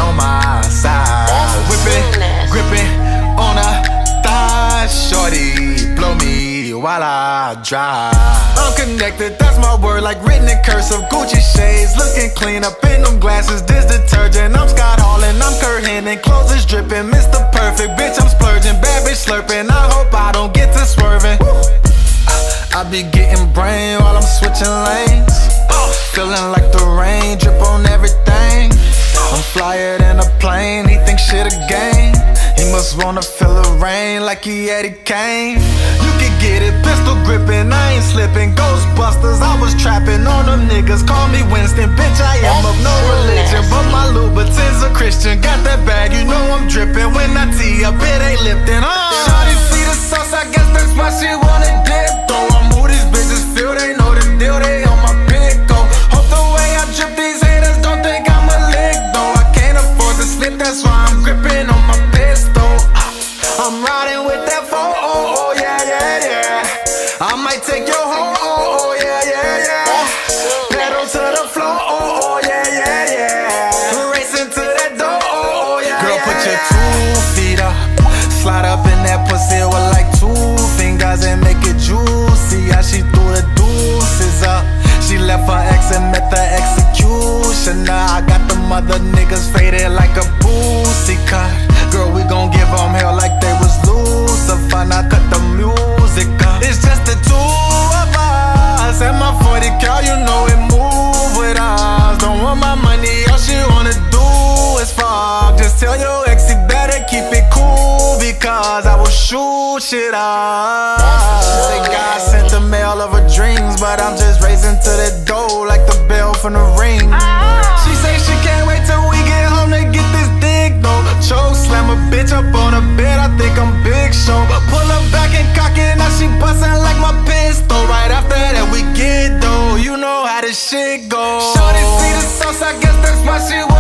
on my side. Whipping, gripping on a thigh. Shorty, blow me while I drive. I'm connected, that's my word, like written in cursive. Gucci shades, looking clean up in them glasses. This detergent, I'm Scott Hall and I'm Kurt Hennig. Clothes is dripping, Mr. Perfect, bitch, I'm splurging. Bad bitch slurping, I hope I don't get to swerving. I be getting brain while I'm switching lanes. Feeling like the rain, drip on everything. I'm flyer than a plane, he thinks shit a game. He must wanna feel the rain like he Eddie Kane. You can get it, pistol gripping, I ain't slipping. Ghostbusters, I was trapping on them niggas. Call me Winston, bitch, I am of no religion, but my Louboutins a Christian. Got that bag, you know I'm dripping. When I tee up, it ain't lifting. Shawty see the sauce, I guess that's why she wanna dip. Though I'm who these bitches feel, they know the deal, they on my pick. Hope the way I drip, these haters don't think I'm a lick. Though I can't afford to slip, that's why I'm gripping on my pistol. I'm riding with that phone, oh yeah, yeah, yeah. I might take your home, oh yeah, yeah, yeah. Pedal to the floor, oh yeah, yeah, yeah. Racing to that door, oh yeah. Girl, put your 2 feet up, slide up in that pussy with like 2 fingers and make it juicy. How she threw the deuces up. She left her ex and met the execution. Now I got them other niggas faded like a boosie cut. Girl, we gon' give them hell like they was Lucifer. Now cut the music up. It's just the 2 of us and my 40 cal, you know it move with us. Don't want my money, all she wanna do is fuck. Just tell your ex he better keep it cool, because I will shoot shit up. Say God sent the mail of her dreams, but I'm just racing to the door like the bell from the ring. She say she can't wait till we get home to get this dick though. Choke slam a bitch up on her bed, I think I'm Big Show. Pull her back and cock it, now she bustin' like my pistol. Right after that we get though, you know how this shit goes. Shorty see the sauce, I guess that's why she